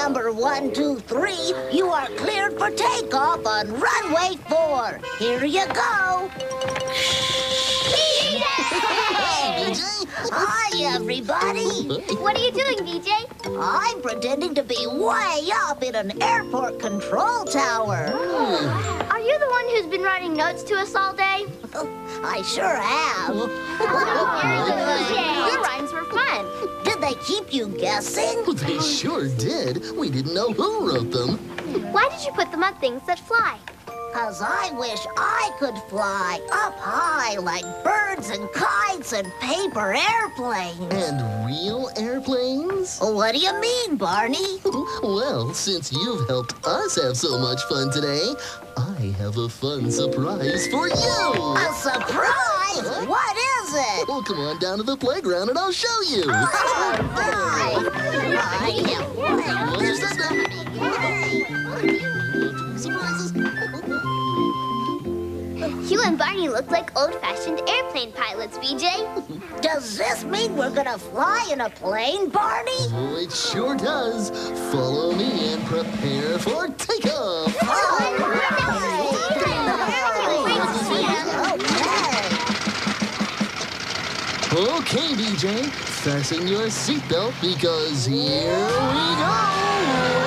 number 1, 2, 3, you are cleared for takeoff on runway 4. Here you go. Hi, everybody. What are you doing, VJ? I'm pretending to be way up in an airport control tower. Are you the one who's been writing notes to us all day? I sure have. Your rhymes were fun. Did they keep you guessing? They sure did. We didn't know who wrote them. Why did you put them on things that fly? 'Cause I wish I could fly up high like birds and kites and paper airplanes. And real airplanes? What do you mean, Barney? Well, since you've helped us have so much fun today, I have a fun surprise for you! A surprise? What is it? Well, come on down to the playground and I'll show you. All right. I can't wait. Surprises. You and Barney look like old-fashioned airplane pilots, VJ. Does this mean we're gonna fly in a plane, Barney? Oh, it sure does. Follow me and prepare for takeoff. Okay, BJ, fasten your seatbelt because here we go.